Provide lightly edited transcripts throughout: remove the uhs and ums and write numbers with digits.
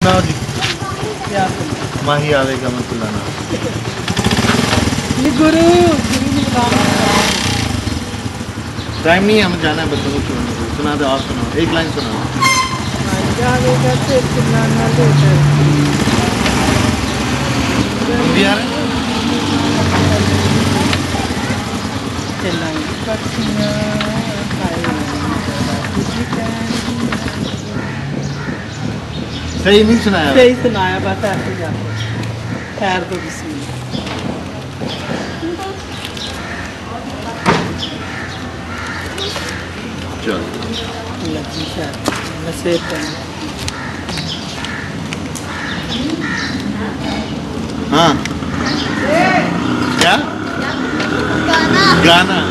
ना जी क्या माही आवेगा मैं सुनाना। ये गुरु गुरु ने बताया टाइम नहीं है, हमें जाना है बच्चों को छोड़ने को। सुना दो, आप सुनाओ, एक लाइन सुनाओ। आवेगा तो चिल्लाना लेकर हम भी आ रहे हैं। चिल्लाएंगे पक्षियाँ सही नहीं सुनाया? सही सुनाया, बस ऐसे जाते खैर तो बिस्मिल्लाह। चलो लगी शायद मैं सेव करना। हाँ क्या गाना?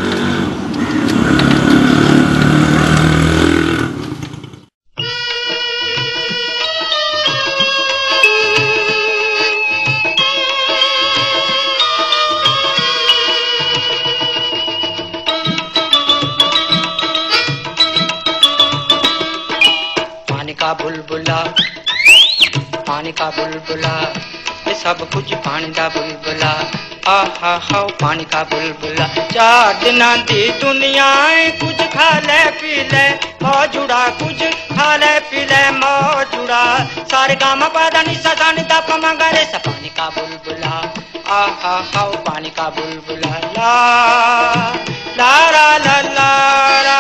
पानी का बुलबुला, पानी का बुलबुला, ये सब कुछ पानी का बुलबुला। आहा हाउ पानी का बुलबुला। 4 दिनां दी दुनिया कुछ खा ले पी ले मौजुड़ा, कुछ खा ले पी ले मौजुड़ा। सारे गामा पादा निसा सा नि दा पा मा गा रे सा। पानी का बुलबुला, आहा हाउ पानी का बुलबुला। ला ला ला ला ला ला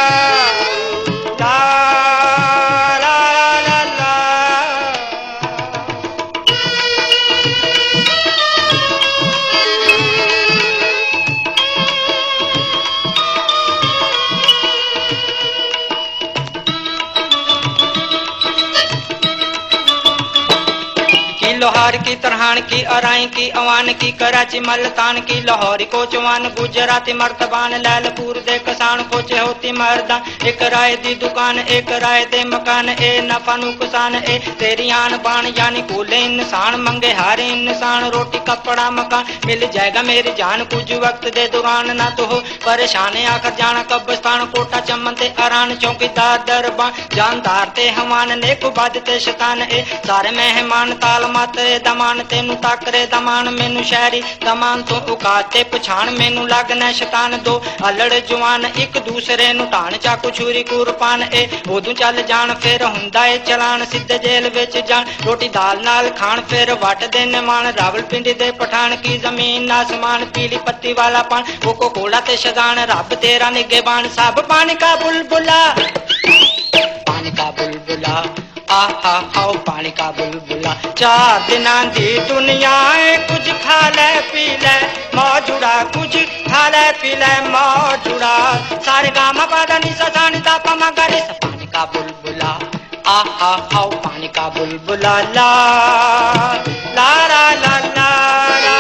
लोहार की तरहान की अराई की अवान की कराची मल्तान की लाहौरी को चवान गुजराती मर्तबान लैलपुर दे कसान कोचे होती मर्दा। एक राय दी दुकान एक राय दे मकान ए नफा नुकसान ए तेरी आन बान यानी कूले इंसान मंगे हारे इंसान रोटी कपड़ा मकान मिल जाएगा मेरी जान कुछ वक्त दे दौरान ना तो हो परेशान आखिर जाना कब्रस्तान कोटा चमन ते अरान चौकीदार दरबान जानदार ते हमान ने को बादते शतान ए सारे मेहमान ताल मात दमान तेनू ताकरे दमान मैनू शहरी दमान तो उकाते पछाण मैनू लगना शतान। दो अलड़ जवान एक दूसरे नू ढाण चाकू छुरी कुरपान ए उदू चल जान फिर हुंदा ए चलान सीधे जेल विच जान रोटी दाल नाल खान फिर वट देने मान। रावलपिंडी दे पठान की जमीन आसमान पीली पत्ती वाला पान कोको कोला ते शदान रब तेरा निगेबान। सब पानी का बुलबुला, पानी का बुलबुला, आहा हाउ पानी का बुलबुला। 4 दिनां दी दुनिया कुछ खा ले पी ले मौजुड़ा, कुछ खा ले पी ले मौजुड़ा। सारे गामा पादा निसा सा नि दा पा मा गा रे सा। पानी का बुलबुला, आहा हाउ पानी का बुलबुला। ला ला ला ला ला ला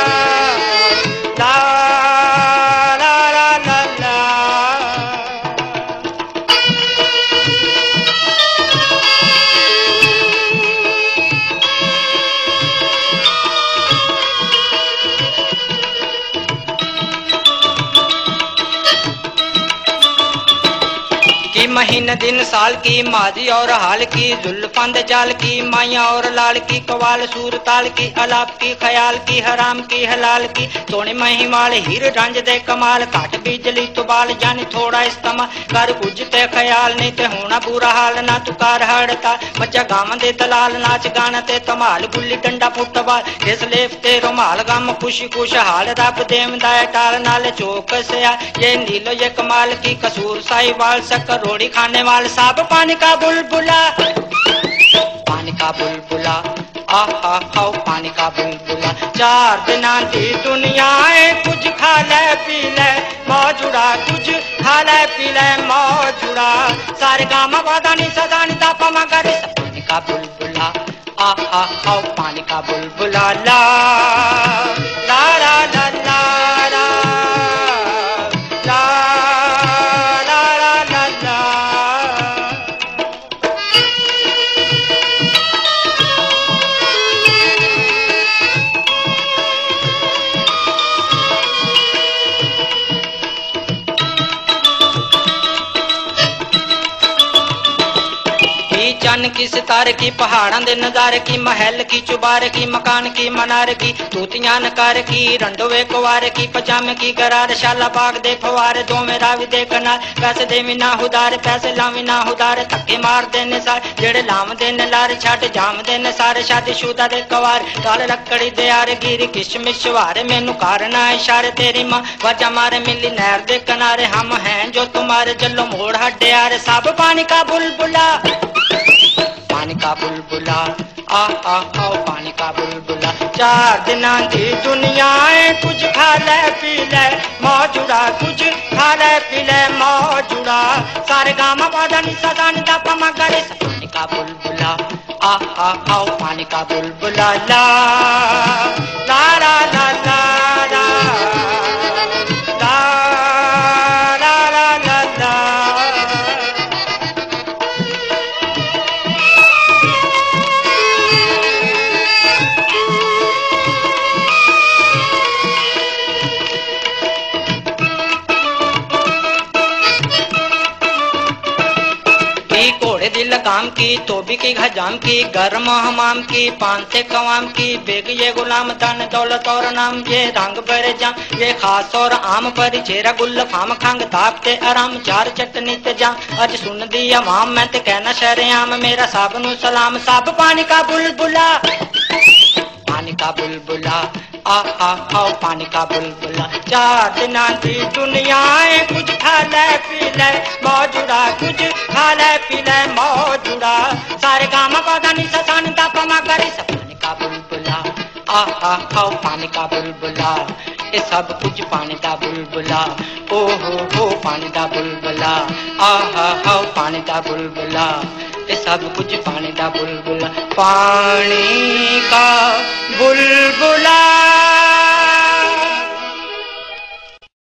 महीने दिन साल की माजी और हाल की जुल्फांद जाल की माया और लाल की कवाल सूर ताल की अलाप की ख्याल की हराम की हलाल की सोने महिमाल हीर रंज दे कमाल काट बिजली तो बाल यानी थोड़ा इस्तेमाल कर कुछ ते ख्याल नहीं ते होना बुरा हाल ना तू कार हड़ता बच्चा गाम दे दलाल नाच गाना ते तमाल गुल्ली डंडा फुटबाल इस लेफ ते रुमाल गम खुशी खुशहाल रब देम दाए टाल नाल चौक से ये नीलो ये कमाल की कसूर साहिवाल शक्कर रोड़ी खाने वाले। सब पानी का बुलबुला, पानी का बुलबुला, आहा हाउ पानी का बुलबुला। 4 दिनां दी दुनिया कुछ खा ले पी ले मौजुड़ा, कुछ खा ले पी ले मौजुड़ा। सारे गामा वादा नि सदा नि दा पा मा गा रे सा। पानी का बुलबुला, आहा हाउ पानी का बुलबुला। ला ला ला ला ला किस कर की, पहाड़ां दे नजारे की, महल की चुबारे की, मकान की मनार की, तूतियां नकार की, रंडोवे कुवार की, पजामे की गरार, शाला बाग दे फवारे, दो मेरा भी दे कनार, पैसे देवी ना उधार, पैसे लावी ना उधार, धक्के मार देने सारे जेड़े लाम देने लारे, छट जाम देने सारे शादीशुदा दे कवार, काल लकड़ी दे यार गिरी किशमिश वारे, मैनू करना इशारे तेरी मां वजा मारे, मिली नहर दे किनारे, हम हैं जो तुम्हारे, जलो मोड़ हड्डे यारे, सब पानी का बुलबुला, पानी का बुलबुला, आ आओ पानी का बुलबुला। 4 दिना दी दुनिया है, कुछ खा ले पी ले मौजुड़ा, कुछ खा ले पी ले मौजुड़ा, सारे गामा पादा निसा दानी दा पमा गरे, पानी का बुलबुला, आ आओ पानी का बुलबुला, ला ला ला ला ला ला ला ला ला ला। घोड़े दी लगाम की, तोबी की हजाम की, गर्म हमाम की, पान से कवाम की, बेग ये गुलाम धन दौलत और नाम, ये रंग भरे जाम, ये खास और आम पर चेहरा गुल फाम, खंग ताकते आराम, चार चटनी ते जाम, अज सुन दी अवाम मैं ते कहना शरेआम, मेरा सब नू सलाम, सब पानी का बुलबुला, पानी का बुलबुला, आ आओ पानी का बुलबुला। 4 दिना दी दुनिया है, कुछ खा ले पी ले मौजुड़ा, कुछ खा ले पी ले मौजुड़ा, सारे गामा पौधा नी ससान दा पमा करे, पानी का बुलबुला, आ आओ पानी का बुलबुला, ये सब कुछ पानी दा बुलबुला, ओ हो पानी दा बुलबुला, आ आओ पानी दा बुलबुला, ये सब कुछ पानी दा बुलबुला, पानी